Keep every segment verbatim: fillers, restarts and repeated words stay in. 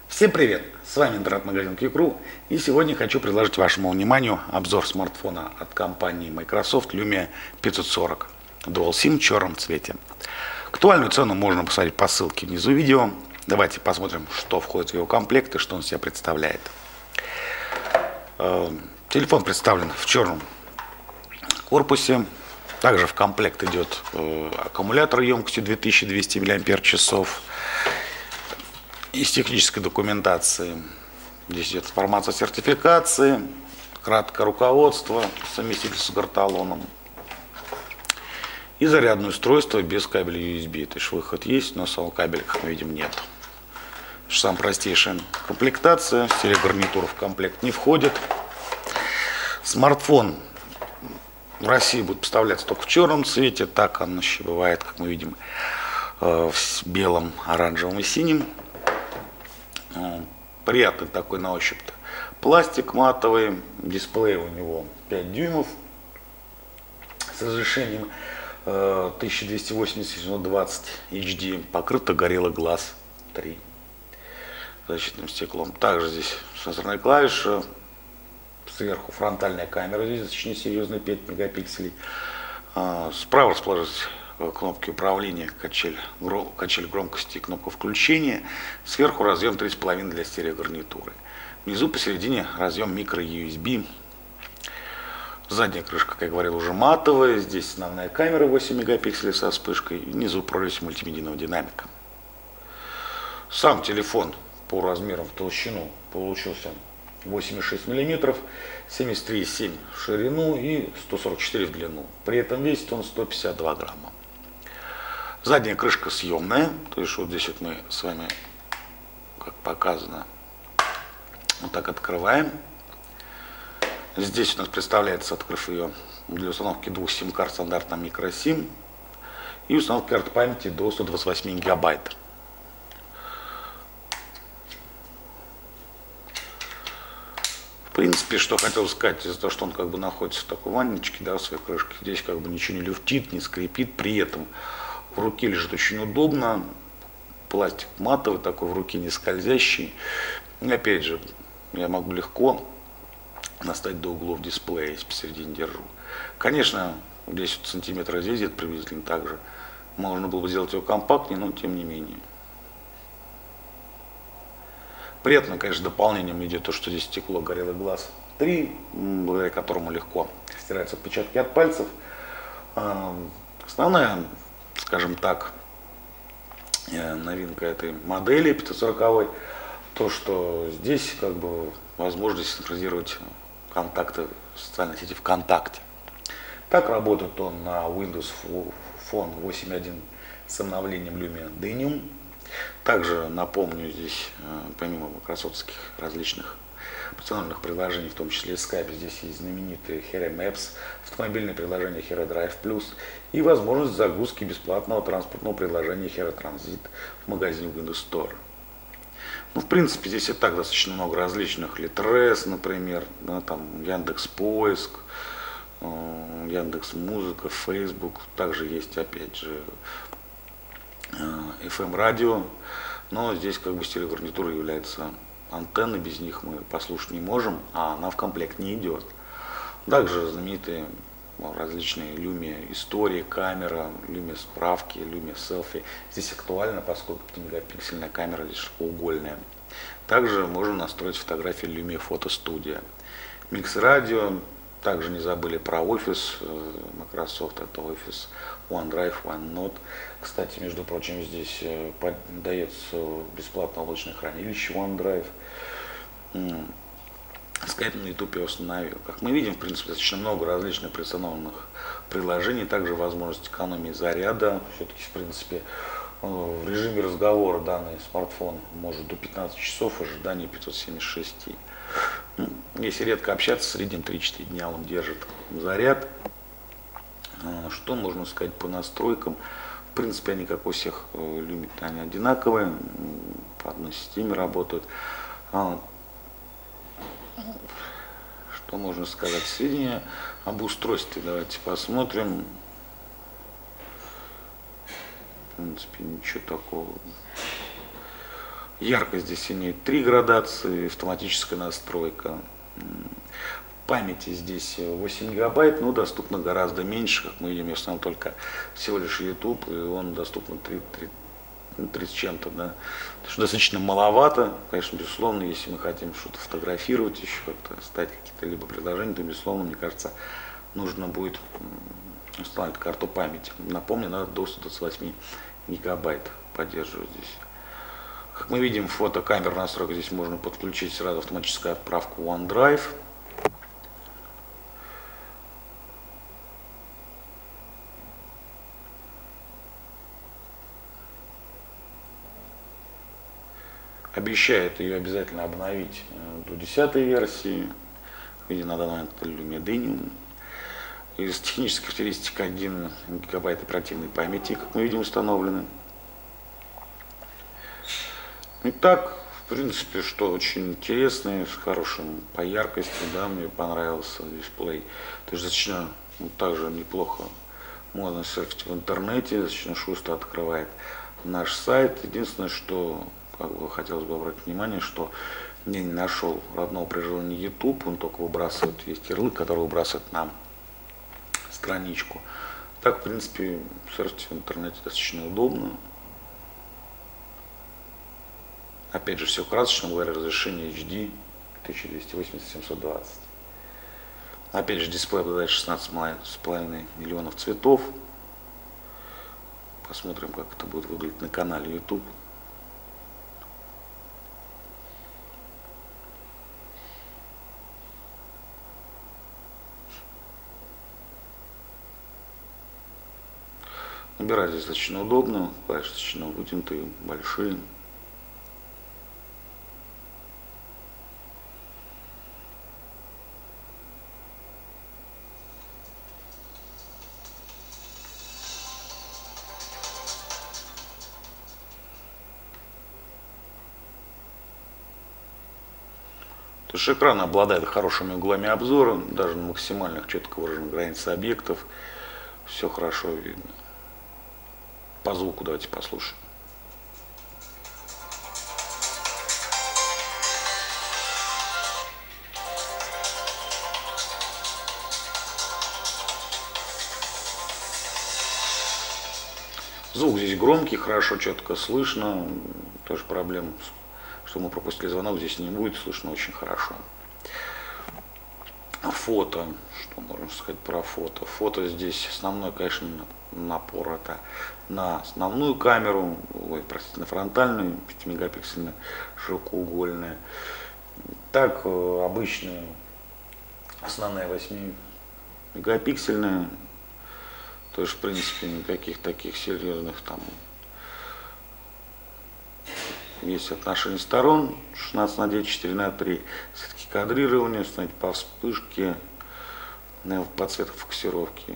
Всем привет! С вами интернет-магазин Q-Crew, и сегодня хочу предложить вашему вниманию обзор смартфона от компании Microsoft Lumia пятьсот сорок Dual SIM в черном цвете. Актуальную цену можно посмотреть по ссылке внизу видео. Давайте посмотрим, что входит в его комплект и что он себя представляет. Телефон представлен в черном корпусе. Также в комплект идет аккумулятор емкостью две тысячи двести миллиампер-часов. Из технической документации здесь идет информация о сертификации, краткое руководство, совместительство с гарталоном и зарядное устройство без кабеля ю эс би. То есть выход есть, но самого кабеля, как мы видим, нет. Самая простейшая комплектация, стереогарнитура в комплект не входит. Смартфон в России будет поставляться только в черном цвете, так он еще бывает, как мы видим, в белом, оранжевом и синем. Приятный такой на ощупь пластик матовый, дисплей у него пять дюймов с разрешением тысяча двести восемьдесят на двадцать эйч ди, покрыто Gorilla Glass три защитным стеклом. Также здесь сенсорная клавиша, сверху фронтальная камера, здесь очень серьезная, пять мегапикселей. Справа расположилась кнопки управления, качель, качель громкости и кнопка включения. Сверху разъем три и пять для стереогарнитуры. Внизу посередине разъем микро ю эс би. Задняя крышка, как я говорил, уже матовая. Здесь основная камера восемь мегапикселей со вспышкой. И внизу прорезь мультимедийного динамика. Сам телефон по размерам в толщину получился восемь и шесть миллиметров, семьдесят три и семь в ширину и сто сорок четыре в длину. При этом весит он сто пятьдесят два грамма. Задняя крышка съемная, то есть вот здесь вот мы с вами, как показано, вот так открываем. Здесь у нас представляется, открыв ее, для установки двух сим-карт стандартно микросим и установки карты памяти до ста двадцати восьми гигабайт. В принципе, что хотел сказать, из-за того, что он как бы находится в такой ванночке, да, в своей крышке, здесь как бы ничего не люфтит, не скрипит, при этом в руке лежит очень удобно, пластик матовый такой, в руке не скользящий. И опять же, я могу легко достать до углов дисплея, если посередине держу. Конечно, десять сантиметров здесь где-то приблизительно так же. Можно было бы сделать его компактнее, но тем не менее. Приятно, конечно, дополнением идет то, что здесь стекло Gorilla Glass три, благодаря которому легко стираются отпечатки от пальцев. Основная, скажем так, новинка этой модели пятьсот сорок, то, что здесь как бы возможность синхронизировать контакты в социальной сети ВКонтакте. Так работает он на Windows Phone восемь точка один с обновлением Lumia Denim. Также напомню, здесь помимо майкрософтских различных опциональных приложений, в том числе Skype, здесь есть знаменитые Hero Maps, автомобильное приложение Hero Drive Plus и возможность загрузки бесплатного транспортного приложения Hero Transit в магазине Windows Store. Ну, в принципе, здесь и так достаточно много различных, Litres, например, да, там Яндекс.Поиск, Яндекс.Музыка, Facebook, также есть, опять же, эф эм радио, но здесь как бы стереогарнитура является антенной, без них мы послушать не можем, а она в комплект не идет. Также знаменитые различные Lumia истории, камера, Lumia справки, Lumia селфи. Здесь актуально, поскольку пятимегапиксельная камера здесь широкоугольная. Также можно настроить фотографии Lumia Photo Studio. Микс радио. Также не забыли про офис Microsoft, это офис OneDrive, OneNote. Кстати, между прочим, здесь дается бесплатное облачное хранилище OneDrive. Skype на YouTube я установил. Как мы видим, в принципе, достаточно много различных предустановленных приложений, также возможность экономии заряда. Все-таки, в принципе, в режиме разговора данный смартфон может до пятнадцати часов, ожидание пятьсот семьдесят шесть. Если редко общаться, в среднем три-четыре дня он держит заряд. Что можно сказать по настройкам? В принципе, они, как у всех Lumia, они одинаковые, по одной системе работают. Что можно сказать? Сведения об устройстве давайте посмотрим. В принципе, ничего такого Яркость здесь имеет три градации, автоматическая настройка. Памяти здесь восемь гигабайт, но доступно гораздо меньше, как мы видим, я установил только всего лишь YouTube, и он доступен три, три, три с чем-то, да. Что достаточно маловато, конечно, безусловно, если мы хотим что-то фотографировать, еще как-то ставить какие-то либо предложения, то, безусловно, мне кажется, нужно будет установить карту памяти. Напомню, надо до ста двадцати восьми гигабайт поддерживать здесь. Как мы видим, фотокамеру настройки здесь можно подключить сразу автоматическую отправку OneDrive. Обещает ее обязательно обновить до десятой версии. Видимо, на данный момент это Lumia. Из технических характеристик один гигабайт оперативной памяти, как мы видим, установлены. Итак, в принципе, что очень интересное, с хорошим по яркости, да, мне понравился дисплей. То есть достаточно ну, также неплохо можно серфить в интернете, достаточно шустро открывает наш сайт. Единственное, что как бы хотелось бы обратить внимание, что я не нашел родного приложения YouTube, он только выбрасывает, есть ярлык, который выбрасывает нам страничку. Так, в принципе, серфить в интернете достаточно удобно. Опять же, все красочно, говоря, разрешение эйч ди тысяча двести восемьдесят на семьсот двадцать. Опять же, дисплей обладает шестнадцатью с половиной миллионов цветов. Посмотрим, как это будет выглядеть на канале YouTube. Набирать здесь достаточно удобно, клавиши достаточно вытянутые, большие. То есть экран обладает хорошими углами обзора, даже на максимальных четко выраженных границах объектов. Все хорошо видно. По звуку давайте послушаем. Звук здесь громкий, хорошо, четко слышно. Тоже проблем, что мы пропустили звонок, здесь не будет, слышно очень хорошо. Фото, что можно сказать про фото? Фото здесь основной, конечно, напор это на основную камеру, ой, простите, на фронтальную, пятимегапиксельная, широкоугольная. Так, обычная, основная восьмимегапиксельная, то есть, в принципе, никаких таких серьезных там есть отношения сторон, шестнадцать на девять, четыре на три, все-таки кадрирование, установить по вспышке, подсветка фокусировки.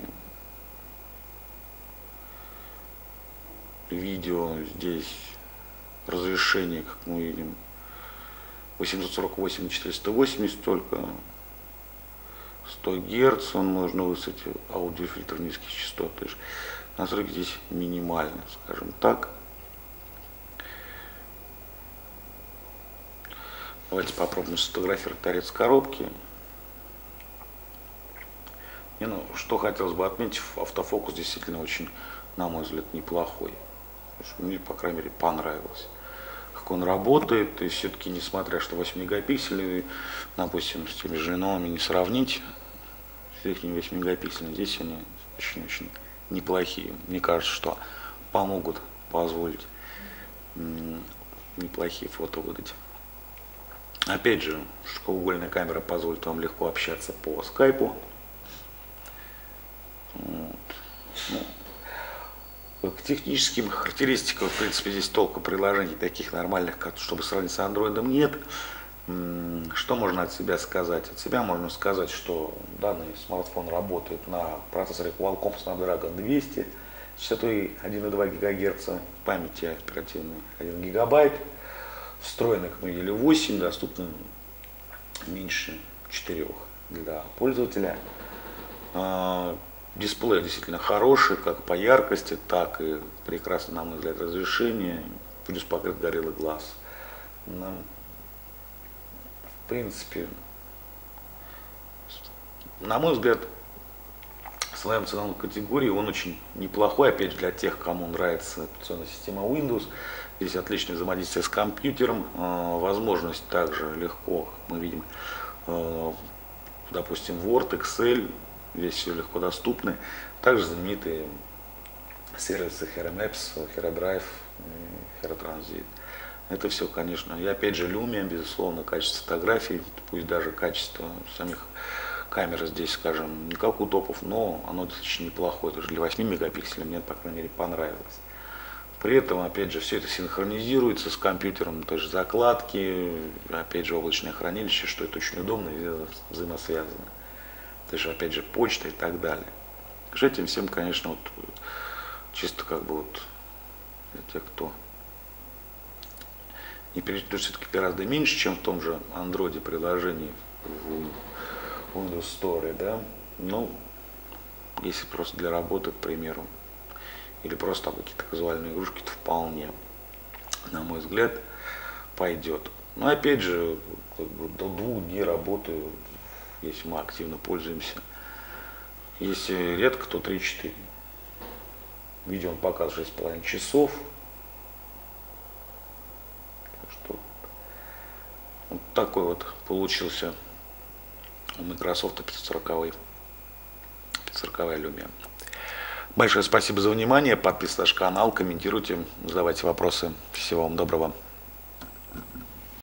Видео здесь разрешение, как мы видим, восемьсот сорок восемь на четыреста восемьдесят только, сто герц, он можно выставить аудиофильтр низких частот, то есть настройки здесь минимальны, скажем так. Давайте попробуем сфотографировать торец коробки. И, ну, что хотелось бы отметить, автофокус действительно очень, на мой взгляд, неплохой. Мне, по крайней мере, понравилось, как он работает. И все-таки, несмотря что восемь мегапикселей, допустим, с теми же новыми не сравнить, с их восемь мегапикселей, здесь они очень-очень неплохие. Мне кажется, что помогут позволить неплохие фото выдать. Опять же, широкоугольная камера позволит вам легко общаться по скайпу. Вот. Ну, к техническим характеристикам, в принципе, здесь толку приложений таких нормальных, чтобы сравнить с андроидом, нет. Что можно от себя сказать? От себя можно сказать, что данный смартфон работает на процессоре Qualcomm Snapdragon двести, частотой один и два гигагерца, памяти оперативной один гигабайт. Встроенных, как мы видели, восемь, доступно меньше четырёх для пользователя. Дисплей действительно хороший, как по яркости, так и прекрасно, на мой взгляд, разрешение, плюс покрыт Gorilla Glass Ну, в принципе, на мой взгляд, в своем ценовой категории он очень неплохой, опять же, для тех, кому нравится операционная система Windows. Здесь отличное взаимодействие с компьютером, возможность также легко, мы видим, допустим, Word, Excel, здесь все легко доступны. Также знаменитые сервисы Hera Maps, Hera Drive, Hera Transit. Это все, конечно, и опять же Lumia, безусловно, качество фотографий, пусть даже качество самих камер здесь, скажем, не как у топов, но оно достаточно неплохое, даже для восьми мегапикселей мне, по крайней мере, понравилось. При этом, опять же, все это синхронизируется с компьютером, то есть закладки, опять же, облачное хранилище, что это очень удобно и взаимосвязано. То есть, опять же, почта и так далее. С этим всем, конечно, вот, чисто как бы вот для тех, кто не перейдет, все-таки гораздо меньше, чем в том же Android приложении в Windows Store, да, ну, если просто для работы, к примеру, или просто какие-то казуальные игрушки, то вполне, на мой взгляд, пойдет. Но опять же, как бы до двух дней работы, если мы активно пользуемся. Если редко, то три-четыре. Видео он показывает шесть с половиной часов. Так что вот такой вот получился у Microsoft пятьсот сороковая Lumia. Большое спасибо за внимание. Подписывайтесь на наш канал, комментируйте, задавайте вопросы. Всего вам доброго.